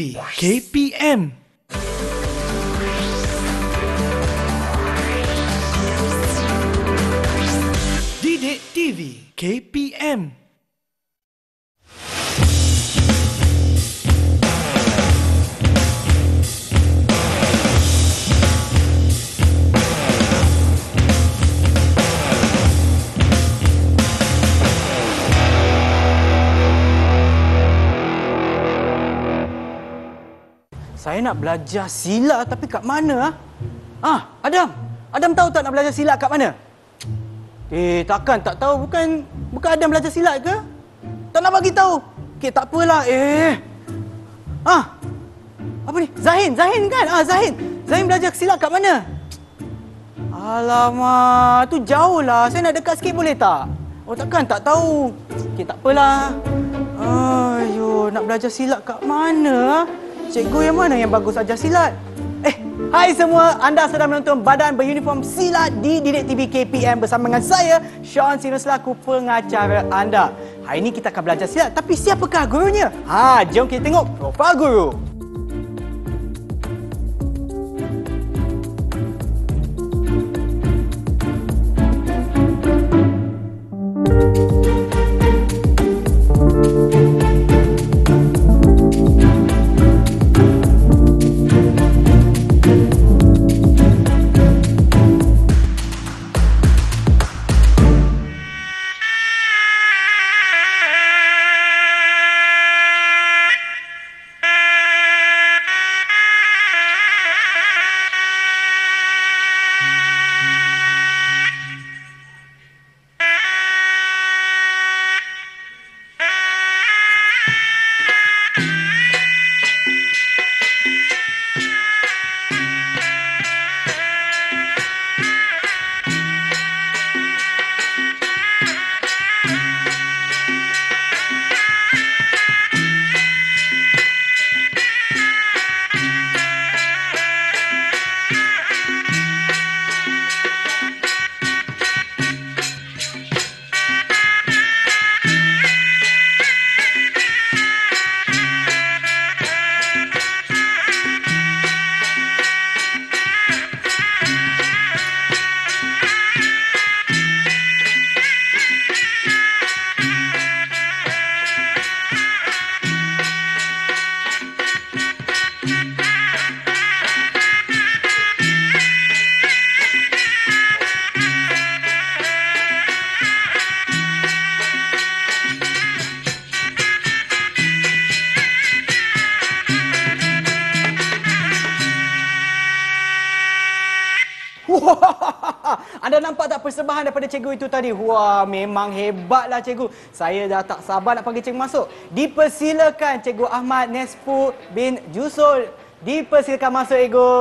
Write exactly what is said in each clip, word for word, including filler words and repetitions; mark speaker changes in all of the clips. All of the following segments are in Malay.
Speaker 1: K P M. Didik T V K P M.
Speaker 2: Saya nak belajar silat tapi kat mana? Ah, Adam. Adam tahu tak nak belajar silat kat mana? Eh, takkan tak tahu. Bukan bukan Adam belajar silat ke? Tak nak bagi tahu. Okey, tak apalah. Eh. Ah. Apa ni? Zahin, Zahin kan? Ah, Zahin. Zahin belajar silat kat mana? Alamak, tu jauh lah. Saya nak dekat sikit boleh tak? Oh, takkan tak tahu. Okey, tak apalah. Ayuh, nak belajar silat kat mana? Cikgu yang mana yang bagus ajar silat? Eh, hai semua. Anda sedang menonton badan beruniform silat di Didik T V K P M bersama dengan saya, Sean Sino, selaku pengacara anda. Hari ini kita akan belajar silat, tapi siapakah gurunya? Ha, jom kita tengok profil guru. Anda nampak tak persembahan daripada cikgu itu tadi? Wah, memang hebatlah cikgu. Saya dah tak sabar nak panggil cikgu masuk. Dipersilakan Cikgu Ahmad Nespu bin Jusul. Dipersilakan masuk, Ego.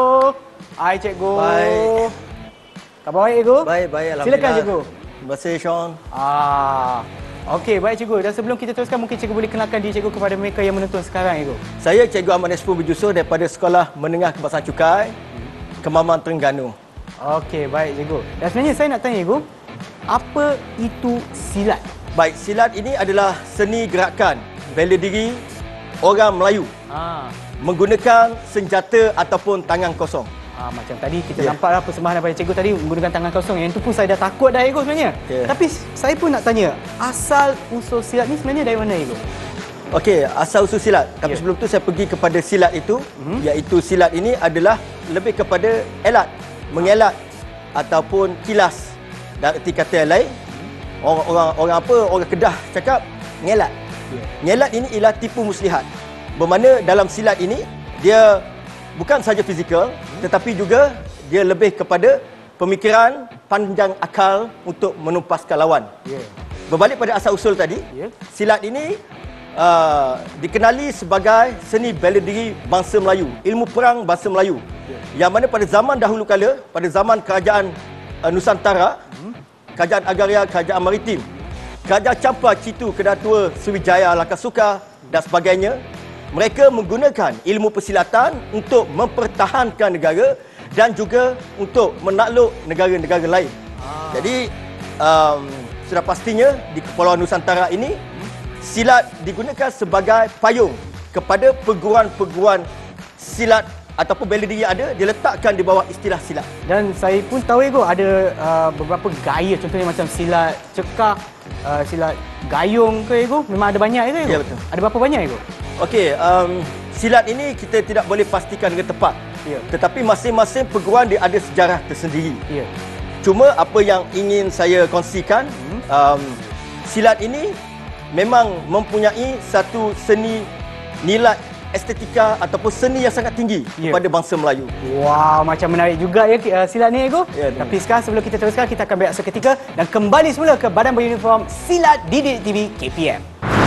Speaker 2: Hai cikgu.
Speaker 3: Baik.
Speaker 2: Khabar baik, Ego?
Speaker 3: Baik, baik. Alhamdulillah.
Speaker 2: Silakan cikgu.
Speaker 3: Terima kasih, Sean.
Speaker 2: Ah. Okey, baik cikgu. Dan sebelum kita teruskan, mungkin cikgu boleh kenalkan diri cikgu kepada mereka yang menonton sekarang, Ego.
Speaker 3: Saya Cikgu Ahmad Nespu bin Jusul daripada Sekolah Menengah Kebangsaan Cukai, Kemaman Terengganu.
Speaker 2: Okey, baik cikgu. Dan sebenarnya saya nak tanya cikgu, apa itu silat?
Speaker 3: Baik, silat ini adalah seni gerakan bela diri orang Melayu
Speaker 2: Ah.
Speaker 3: menggunakan senjata ataupun tangan kosong.
Speaker 2: Ah, macam tadi kita
Speaker 3: Ya.
Speaker 2: nampaklah persembahan daripada cikgu tadi menggunakan tangan kosong. Yang itu pun saya dah takut dah, cikgu, sebenarnya.
Speaker 3: Ya.
Speaker 2: Tapi saya pun nak tanya, asal usul silat ni sebenarnya dari mana, cikgu?
Speaker 3: Okey, asal usul silat. Tapi
Speaker 2: Ya.
Speaker 3: sebelum tu saya pergi kepada silat itu,
Speaker 2: Mhm.
Speaker 3: iaitu silat ini adalah lebih kepada elat, mengelat ataupun kilas. Dan erti kata yang lain, orang orang orang apa, orang Kedah cakap ngelat.
Speaker 2: Ya.
Speaker 3: Ngelat ini ialah tipu muslihat. Bermakna dalam silat ini dia bukan saja fizikal, tetapi juga dia lebih kepada pemikiran, panjang akal untuk menumpaskan lawan.
Speaker 2: Ya.
Speaker 3: Berbalik pada asal usul tadi,
Speaker 2: Ya.
Speaker 3: silat ini uh, dikenali sebagai seni bela diri bangsa Melayu, ilmu perang bangsa Melayu. Yang mana pada zaman dahulu kala, pada zaman kerajaan uh, Nusantara, hmm. kerajaan Agaria, kerajaan Maritim, kerajaan Campa, Citu, Kedatua, Sriwijaya, Lakasuka dan sebagainya, mereka menggunakan ilmu persilatan untuk mempertahankan negara dan juga untuk menakluk negara-negara lain. Ah. Jadi um, sudah pastinya di Kepulauan Nusantara ini silat digunakan sebagai payung kepada perguruan-perguruan silat ataupun bela diri yang ada, diletakkan di bawah istilah silat.
Speaker 2: Dan saya pun tahu Ego ada uh, beberapa gaya, contohnya macam silat cekak, uh, silat gayung ke Ego? Memang ada banyak Ego?
Speaker 3: Ya, betul.
Speaker 2: Ada berapa banyak Ego?
Speaker 3: Okey, um, silat ini kita tidak boleh pastikan dengan tepat.
Speaker 2: Ya.
Speaker 3: Tetapi masing-masing perguruan dia ada sejarah tersendiri.
Speaker 2: Ya.
Speaker 3: Cuma apa yang ingin saya kongsikan, hmm. um, silat ini memang mempunyai satu seni nilai estetika ataupun seni yang sangat tinggi
Speaker 2: yeah.
Speaker 3: kepada bangsa Melayu.
Speaker 2: Wow, macam menarik juga ya uh, silat ni Ego.
Speaker 3: Yeah,
Speaker 2: Tapi sekarang sebelum kita teruskan, kita akan berehat seketika dan kembali semula ke Badan Beruniform Silat Didik T V K P M.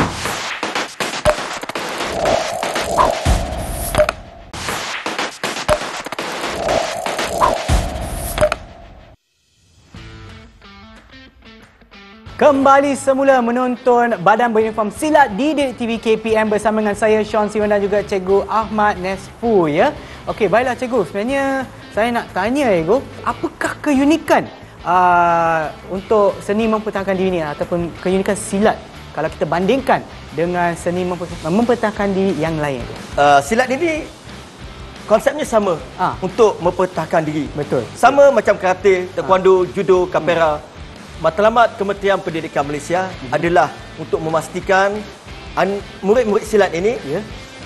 Speaker 2: Kembali semula menonton Badan Beruniform Silat Didik T V K P M bersama dengan saya Sean Siwan dan juga Cikgu Ahmad Nesfu ya. Okey, baiklah Cikgu. Sebenarnya saya nak tanya Ego, apakah keunikan uh, untuk seni mempertahankan diri ni ataupun keunikan silat kalau kita bandingkan dengan seni mempertahankan diri yang lain Ego?
Speaker 3: Uh, silat ini konsepnya sama
Speaker 2: Ah.
Speaker 3: untuk mempertahankan diri.
Speaker 2: Betul.
Speaker 3: Sama macam karate, taekwondo, ah. judo, kapera. Hmm. Matlamat Kementerian Pendidikan Malaysia mm-hmm. adalah untuk memastikan murid-murid silat ini yeah.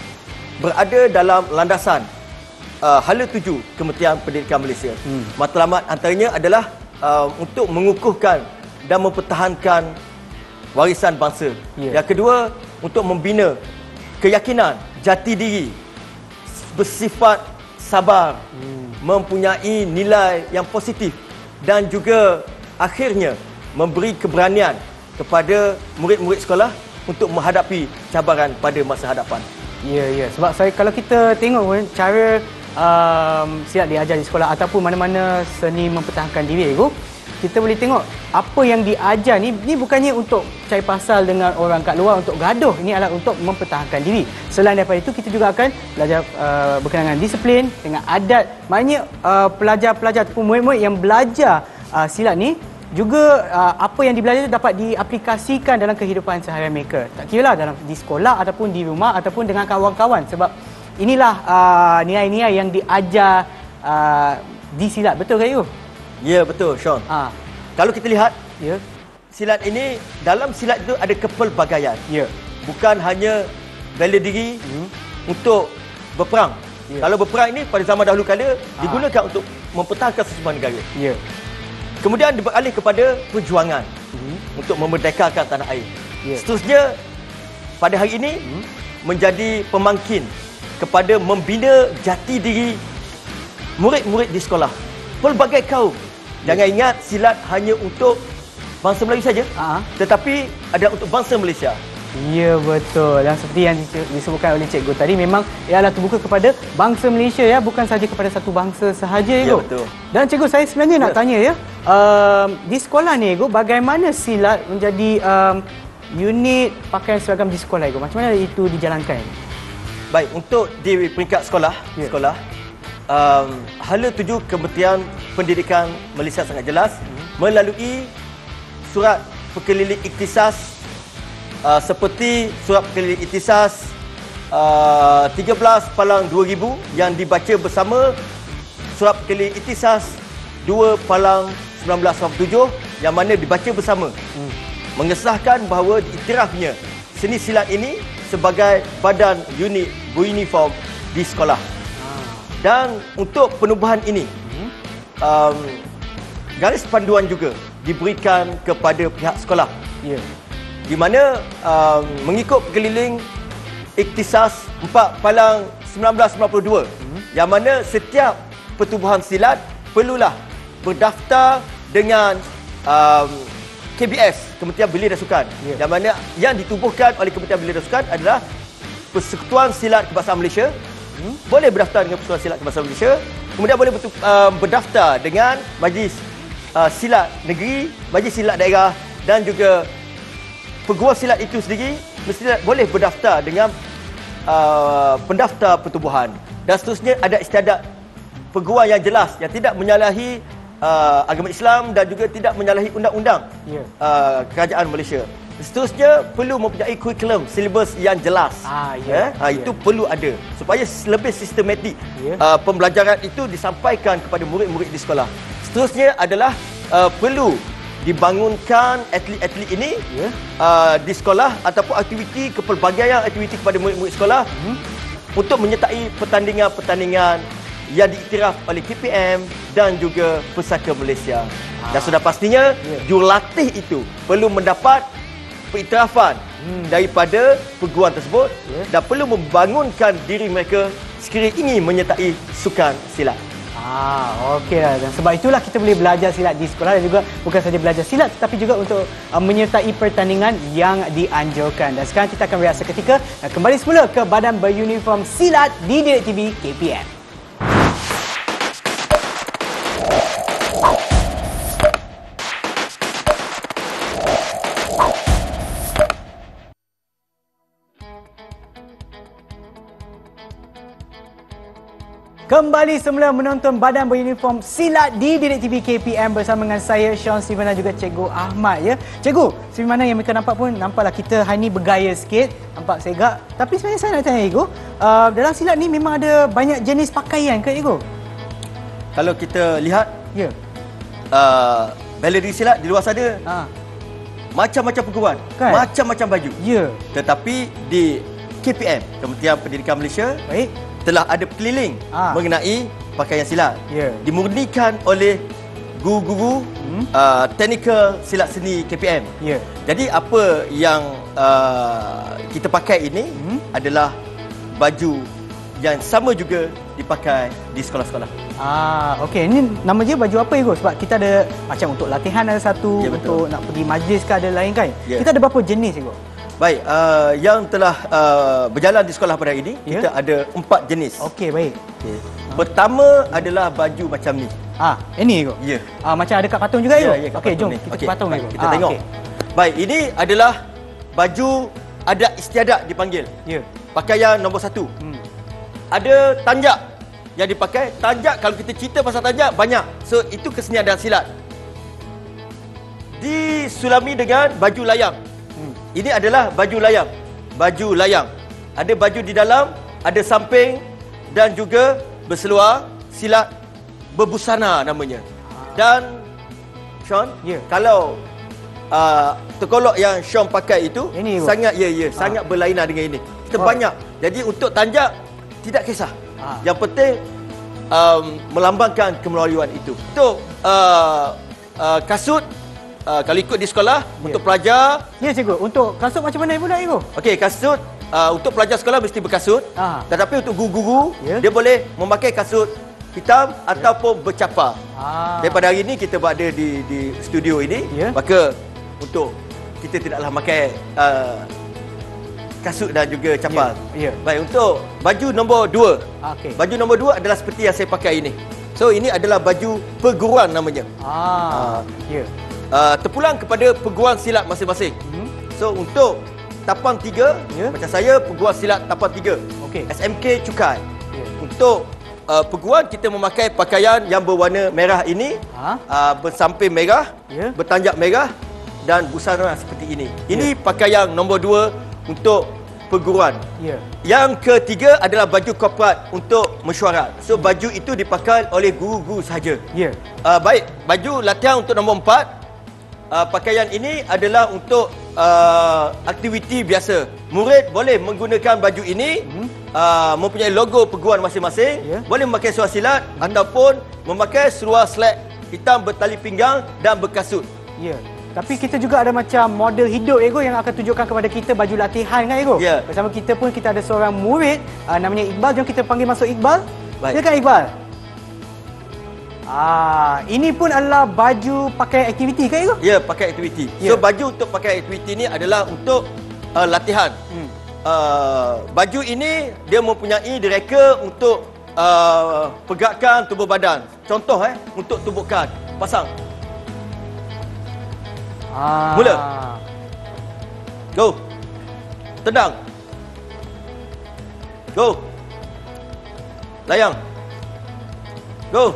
Speaker 3: berada dalam landasan uh, hala tuju Kementerian Pendidikan Malaysia. Mm. Matlamat antaranya adalah uh, untuk mengukuhkan dan mempertahankan warisan bangsa. Yeah. Yang kedua, untuk membina keyakinan, jati diri, bersifat sabar, mm. mempunyai nilai yang positif dan juga akhirnya memberi keberanian kepada murid-murid sekolah untuk menghadapi cabaran pada masa hadapan.
Speaker 2: Ya, ya. Sebab saya kalau kita tengok cara um, silat diajar di sekolah ataupun mana-mana seni mempertahankan diri, Ego, kita boleh tengok apa yang diajar ni, ni bukannya untuk cari pasal dengan orang kat luar untuk gaduh. Ini adalah untuk mempertahankan diri. Selain daripada itu, kita juga akan belajar uh, berkenaan dengan disiplin, dengan adat. Maknanya uh, pelajar-pelajar ataupun murid-murid yang belajar uh, silat ni juga uh, apa yang dibelajar itu dapat diaplikasikan dalam kehidupan seharian mereka. Tak kira lah dalam di sekolah ataupun di rumah ataupun dengan kawan-kawan, sebab inilah uh, nilai-nilai yang diajar uh, di silat. Betul ke you?
Speaker 3: Ya, betul Sean.
Speaker 2: Ha.
Speaker 3: Kalau kita lihat,
Speaker 2: ya,
Speaker 3: silat ini, dalam silat itu ada kepelbagaian.
Speaker 2: Ya.
Speaker 3: Bukan hanya bela diri hmm. untuk berperang. Ya. Kalau berperang ini pada zaman dahulu kala ha. digunakan untuk mempertahankan sesebuah negara.
Speaker 2: Ya.
Speaker 3: Kemudian beralih kepada perjuangan hmm. untuk memerdekakan tanah air. Yeah. Seterusnya, pada hari ini hmm. menjadi pemangkin kepada membina jati diri murid-murid di sekolah. Pelbagai kaum. Yeah. Jangan ingat silat hanya untuk bangsa Melayu saja, uh-huh. tetapi adalah untuk bangsa Malaysia.
Speaker 2: Ya, betul. Dan seperti yang disebutkan oleh Cikgu tadi, memang ialah terbuka kepada bangsa Malaysia ya, bukan sahaja kepada satu bangsa sahaja ya,
Speaker 3: Ego. Betul.
Speaker 2: Dan Cikgu, saya sebenarnya ya. nak tanya ya, um, di sekolah ni Ego, bagaimana silat menjadi um, unit pakaian seragam di sekolah Ego? Macam mana itu dijalankan?
Speaker 3: Baik, untuk di peringkat sekolah, ya. sekolah um, hala tuju Kementerian Pendidikan Malaysia sangat jelas hmm. melalui surat perkeliling ikhtisas. Uh, seperti surat perkeliling ikhtisas uh, tiga belas palang dua ribu yang dibaca bersama surat perkeliling ikhtisas dua palang seribu sembilan ratus lapan puluh tujuh yang mana dibaca bersama hmm. mengesahkan bahawa diiktirafnya seni silat ini sebagai badan unit beruniform di sekolah. Ah. Dan untuk penubuhan ini hmm. um, garis panduan juga diberikan kepada pihak sekolah.
Speaker 2: Yeah.
Speaker 3: Di mana um, mengikut perkeliling ikhtisas empat palang seribu sembilan ratus sembilan puluh dua hmm. yang mana setiap pertubuhan silat perlulah berdaftar dengan um, K B S, Kementerian Belia dan Sukan, yeah. yang mana yang ditubuhkan oleh Kementerian Belia dan Sukan adalah Persekutuan Silat Kebangsaan Malaysia. hmm. Boleh berdaftar dengan Persekutuan Silat Kebangsaan Malaysia, kemudian boleh betul, um, berdaftar dengan Majlis uh, Silat Negeri, Majlis Silat Daerah dan juga peguam silat itu sendiri mesti boleh berdaftar dengan uh, pendaftar pertubuhan. Dan seterusnya ada istiadat peguam yang jelas yang tidak menyalahi uh, agama Islam dan juga tidak menyalahi undang-undang yeah. uh, kerajaan Malaysia. Seterusnya perlu mempunyai kurikulum, silibus yang jelas.
Speaker 2: Ah, ya.
Speaker 3: Eh? Ha,
Speaker 2: ya.
Speaker 3: Itu perlu ada supaya lebih sistematik
Speaker 2: Ya.
Speaker 3: uh, pembelajaran itu disampaikan kepada murid-murid di sekolah. Seterusnya adalah uh, perlu dibangunkan atlet-atlet ini
Speaker 2: Ya.
Speaker 3: uh, di sekolah ataupun aktiviti kepelbagaian aktiviti kepada murid-murid sekolah hmm. untuk menyertai pertandingan-pertandingan yang diiktiraf oleh K P M dan juga Pusaka Malaysia. Ah. Dan sudah pastinya yeah. jurulatih itu perlu mendapat pengiktirafan hmm. daripada perguruan tersebut yeah. dan perlu membangunkan diri mereka sekiranya ingin menyertai sukan silat.
Speaker 2: Ah, okey lah. Dan sebab itulah kita boleh belajar silat di sekolah dan juga bukan saja belajar silat tetapi juga untuk uh, menyertai pertandingan yang dianjurkan. Dan sekarang kita akan berehat seketika dan kembali semula ke Badan Beruniform Silat di Didik T V K P M. Kembali semula menonton Badan Beruniform Silat di Didik T V K P M bersama dengan saya Sean Steven dan juga Cikgu Ahmad ya. Cikgu, seperti mana yang mereka nampak pun nampaklah kita hari ni bergaya sikit, nampak segak. Tapi sebenarnya saya nak tanya Cikgu, uh, dalam silat ni memang ada banyak jenis pakaian ke Cikgu?
Speaker 3: Kalau kita lihat
Speaker 2: Ya.
Speaker 3: uh, bela diri silat di luar sana
Speaker 2: Ha.
Speaker 3: macam-macam perguruan,
Speaker 2: Kan?
Speaker 3: macam-macam baju.
Speaker 2: Ya.
Speaker 3: Tetapi di K P M, Kementerian Pendidikan Malaysia,
Speaker 2: Baik.
Speaker 3: telah ada keliling
Speaker 2: Ah.
Speaker 3: mengenai pakaian silat.
Speaker 2: Ya.
Speaker 3: Dimurnikan oleh guru-guru hmm. uh, teknikal silat seni K P M.
Speaker 2: Ya.
Speaker 3: Jadi apa yang uh, kita pakai ini hmm. adalah baju yang sama juga dipakai di sekolah-sekolah.
Speaker 2: Ah, okey. Ini nama dia baju apa Cikgu? Sebab kita ada macam untuk latihan ada satu,
Speaker 3: Ya,
Speaker 2: untuk nak pergi majlis ke ada lain kan?
Speaker 3: Ya.
Speaker 2: Kita ada berapa jenis Cikgu?
Speaker 3: Baik, uh, yang telah uh, berjalan di sekolah pada hari ini,
Speaker 2: Ya.
Speaker 3: kita ada empat jenis.
Speaker 2: Okey, baik.
Speaker 3: Okay. Pertama adalah baju macam ni.
Speaker 2: Ah, ini Cikgu?
Speaker 3: Ya.
Speaker 2: Ah, macam ada kat patung juga Cikgu?
Speaker 3: Ya, ya, kat
Speaker 2: Okey,
Speaker 3: patung
Speaker 2: jom
Speaker 3: ni.
Speaker 2: kita
Speaker 3: Okey,
Speaker 2: ke patung
Speaker 3: baik,
Speaker 2: Cikgu.
Speaker 3: kita
Speaker 2: Ah,
Speaker 3: tengok.
Speaker 2: okey.
Speaker 3: Baik, ini adalah baju adat istiadat dipanggil.
Speaker 2: Ya.
Speaker 3: Pakaian nombor satu.
Speaker 2: Hmm.
Speaker 3: Ada tanjak yang dipakai. Tanjak, kalau kita cerita pasal tanjak, banyak. So, itu kesenian dan silat. Disulami dengan baju layang. Hmm. Ini adalah baju layang. Baju layang. Ada baju di dalam, ada samping dan juga berseluar silat berbusana namanya. Dan Sean,
Speaker 2: Ya.
Speaker 3: kalau uh, terkolok yang Sean pakai itu
Speaker 2: Ini, Ibu?
Speaker 3: sangat ya ya, sangat berlainan dengan ini. Kita
Speaker 2: Oh.
Speaker 3: banyak. Jadi untuk tanjak tidak kisah.
Speaker 2: Ah.
Speaker 3: Yang penting um, melambangkan kemelaluan itu. Untuk uh, uh, kasut, uh, kalau ikut di sekolah,
Speaker 2: Ya.
Speaker 3: untuk pelajar,
Speaker 2: Ya Cikgu, untuk kasut macam mana pula Cikgu?
Speaker 3: okey, kasut uh, untuk pelajar sekolah mesti berkasut.
Speaker 2: Ah.
Speaker 3: Tetapi untuk guru-guru,
Speaker 2: Ya.
Speaker 3: dia boleh memakai kasut hitam ataupun bercapar.
Speaker 2: Ah.
Speaker 3: Daripada hari ini kita berada di di studio ini,
Speaker 2: Ya.
Speaker 3: maka untuk kita tidaklah pakai uh, kasut dan juga capar.
Speaker 2: Ya, ya.
Speaker 3: Baik, untuk baju nombor dua.
Speaker 2: Okey.
Speaker 3: Baju nombor dua adalah seperti yang saya pakai ini. So, ini adalah baju perguruan namanya.
Speaker 2: Ah, ya.
Speaker 3: Uh, terpulang kepada perguruan silat masing-masing.
Speaker 2: Hmm.
Speaker 3: So, untuk Tapang tiga,
Speaker 2: Ya.
Speaker 3: macam saya, perguruan silat Tapang tiga.
Speaker 2: Okey.
Speaker 3: S M K Cukai.
Speaker 2: Ya.
Speaker 3: Untuk uh, perguruan, kita memakai pakaian yang berwarna merah ini.
Speaker 2: Ha?
Speaker 3: Uh, bersamping merah,
Speaker 2: Ya.
Speaker 3: bertanjak merah dan busana seperti ini. Ini
Speaker 2: Ya.
Speaker 3: pakaian nombor dua untuk perguruan.
Speaker 2: Ya.
Speaker 3: Yang ketiga adalah baju korporat untuk mesyuarat. So, baju itu dipakai oleh guru-guru sahaja.
Speaker 2: Ya.
Speaker 3: Uh, baik, baju latihan untuk nombor empat. Uh, pakaian ini adalah untuk uh, aktiviti biasa. Murid boleh menggunakan baju ini,
Speaker 2: Hmm.
Speaker 3: uh, mempunyai logo perguruan masing-masing.
Speaker 2: Ya.
Speaker 3: Boleh memakai seluar silat ataupun memakai seluar slack hitam bertali pinggang dan berkasut.
Speaker 2: Ya. Tapi kita juga ada macam model hidup Ego yang akan tunjukkan kepada kita baju latihan kan Ego?
Speaker 3: Ya.
Speaker 2: Bersama kita pun kita ada seorang murid uh, namanya Iqbal. Jom kita panggil masuk Iqbal.
Speaker 3: Baik.
Speaker 2: Silakan Iqbal. Ah, ini pun adalah baju pakai aktiviti kan Ego?
Speaker 3: Ya, pakai aktiviti.
Speaker 2: Ya.
Speaker 3: So, baju untuk pakai aktiviti ni adalah untuk uh, latihan.
Speaker 2: Hmm.
Speaker 3: Uh, baju ini dia mempunyai direka untuk uh, pergerakan tubuh badan. Contoh eh, untuk tubuhkan. Pasang.
Speaker 2: Ah.
Speaker 3: Mula. Go. Tendang. Go. Layang. Go.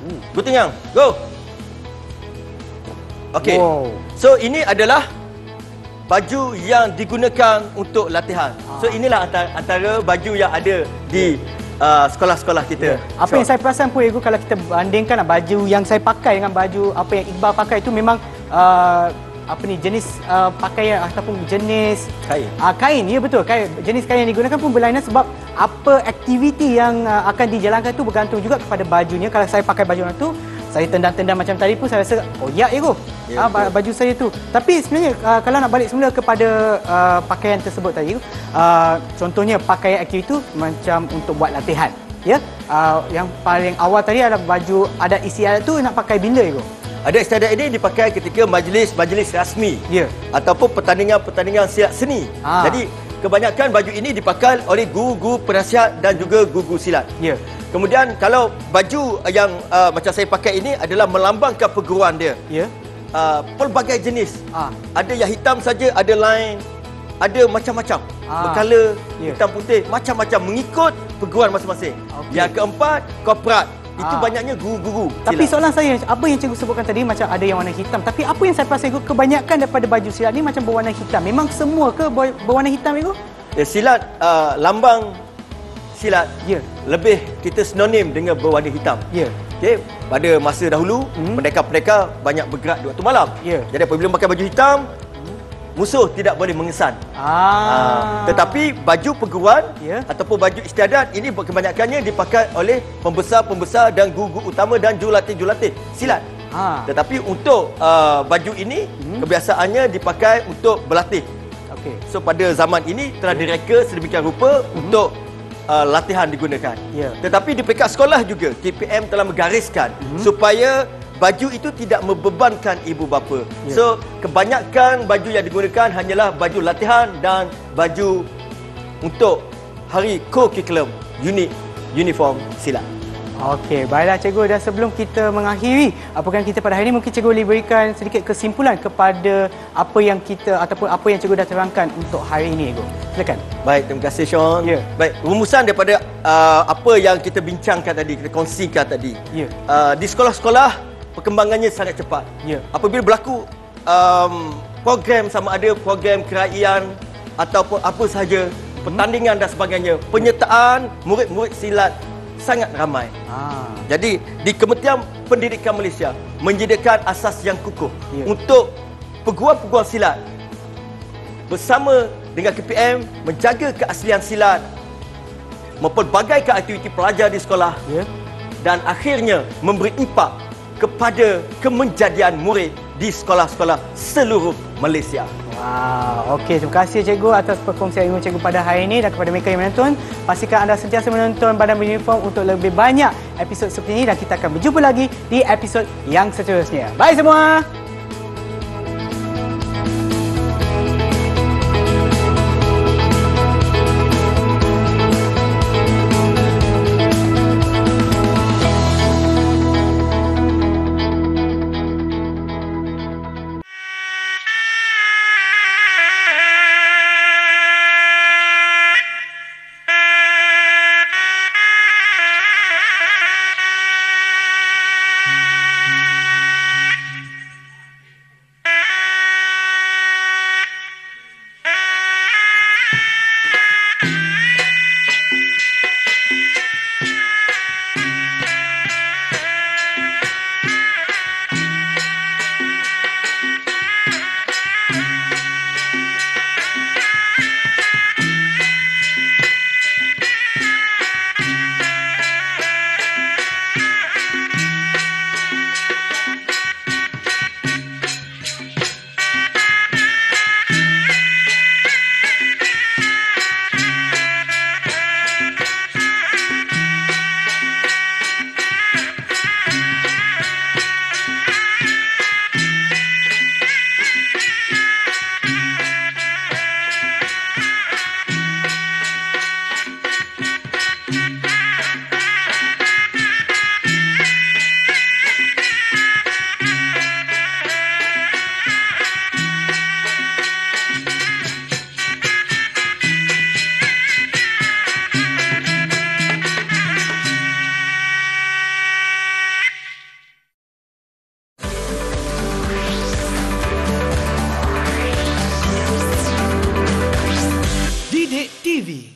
Speaker 3: Bertinggang. Go. Okey.
Speaker 2: Wow.
Speaker 3: So, ini adalah baju yang digunakan untuk latihan.
Speaker 2: Ah.
Speaker 3: So inilah antara, antara baju yang ada di uh, sekolah-sekolah kita.
Speaker 2: Apa
Speaker 3: So,
Speaker 2: yang saya perasan pun Ego, kalau kita bandingkan baju yang saya pakai dengan baju apa yang Iqbal pakai itu memang uh, apa ni jenis uh, pakaian ataupun jenis
Speaker 3: Kain.
Speaker 2: Uh, kain, ya betul. Kain, jenis kain yang digunakan pun berlainan sebab apa aktiviti yang uh, akan dijalankan tu bergantung juga kepada bajunya. Kalau saya pakai baju orang tu, saya tendang-tendang macam tadi pun saya rasa oh ya Ego.
Speaker 3: Ya,
Speaker 2: Ah, ba- baju saya tu. Tapi sebenarnya uh, kalau nak balik semula kepada uh, pakaian tersebut tadi, uh, contohnya pakaian aktiviti tu macam untuk buat latihan. Ya, uh, yang paling awal tadi adalah baju adat istiadat tu nak pakai bila Ego?
Speaker 3: Adat istiadat ini dipakai ketika majlis-majlis rasmi.
Speaker 2: Ya.
Speaker 3: Ataupun pertandingan-pertandingan silat seni.
Speaker 2: Ah.
Speaker 3: Jadi kebanyakan baju ini dipakai oleh guru-guru penasihat dan juga guru-guru silat.
Speaker 2: Ya.
Speaker 3: Kemudian kalau baju yang uh, macam saya pakai ini adalah melambangkan perguruan dia.
Speaker 2: Ya.
Speaker 3: Uh, pelbagai jenis.
Speaker 2: Ah.
Speaker 3: Ada yang hitam saja, ada lain, ada macam-macam.
Speaker 2: Ah.
Speaker 3: Berkala,
Speaker 2: Ya.
Speaker 3: hitam putih, macam-macam mengikut perguruan masing-masing.
Speaker 2: Okey.
Speaker 3: Yang keempat, korporat. Itu
Speaker 2: Ah.
Speaker 3: banyaknya guru-guru.
Speaker 2: Tapi
Speaker 3: silat.
Speaker 2: soalan saya, apa yang cikgu sebutkan tadi macam ada yang warna hitam. Tapi apa yang saya perasan Ego, kebanyakan daripada baju silat ni macam berwarna hitam. Memang semua ke ber- berwarna hitam Ego?
Speaker 3: Ya, silat, uh, lambang silat
Speaker 2: Ya.
Speaker 3: lebih kita sinonim dengan berwarna hitam.
Speaker 2: Ya.
Speaker 3: Okey, pada masa dahulu,
Speaker 2: Hmm.
Speaker 3: pendekar-pendekar banyak bergerak di waktu malam.
Speaker 2: Ya.
Speaker 3: Jadi apabila pakai baju hitam, musuh tidak boleh mengesan.
Speaker 2: Ah.
Speaker 3: Ah, tetapi baju perguruan
Speaker 2: Ya.
Speaker 3: ataupun baju istiadat ini kebanyakannya dipakai oleh pembesar-pembesar dan guru-guru utama dan jurulatih-jurulatih silat.
Speaker 2: Ah.
Speaker 3: Tetapi untuk uh, baju ini
Speaker 2: Hmm.
Speaker 3: kebiasaannya dipakai untuk berlatih.
Speaker 2: Okey.
Speaker 3: So pada zaman ini telah direka sedemikian rupa untuk uh, latihan digunakan.
Speaker 2: Ya.
Speaker 3: Tetapi di peringkat sekolah juga K P M telah menggariskan supaya baju itu tidak membebankan ibu bapa.
Speaker 2: Ya.
Speaker 3: So kebanyakan baju yang digunakan hanyalah baju latihan dan baju untuk hari co-curriculum unit uniform silat.
Speaker 2: Okey, baiklah cikgu, dan sebelum kita mengakhiri uh, program kita pada hari ini, mungkin cikgu boleh berikan sedikit kesimpulan kepada apa yang kita ataupun apa yang cikgu dah terangkan untuk hari ini cikgu. Silakan.
Speaker 3: Baik, terima kasih Sean.
Speaker 2: Ya.
Speaker 3: Baik, rumusan daripada uh, apa yang kita bincangkan tadi, kita kongsikan tadi.
Speaker 2: Ya.
Speaker 3: Uh, di sekolah-sekolah perkembangannya sangat cepat.
Speaker 2: Ya.
Speaker 3: Apabila berlaku um, program, sama ada program kerajaan ataupun apa sahaja, pertandingan dan sebagainya, penyertaan murid-murid silat sangat ramai.
Speaker 2: Ah.
Speaker 3: Jadi di Kementerian Pendidikan Malaysia menyediakan asas yang kukuh
Speaker 2: Ya.
Speaker 3: untuk peguam-peguam silat bersama dengan K P M menjaga keaslian silat, mempelbagaikan aktiviti pelajar di sekolah
Speaker 2: Ya.
Speaker 3: dan akhirnya memberi impak kepada kemenjadian murid di sekolah-sekolah seluruh Malaysia.
Speaker 2: Wow, okey, terima kasih cikgu atas perkongsian ilmu cikgu pada hari ini, dan kepada mereka yang menonton, pastikan anda sentiasa menonton Badan Beruniform untuk lebih banyak episod seperti ini, dan kita akan berjumpa lagi di episod yang seterusnya. Bye semua.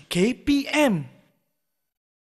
Speaker 1: K P M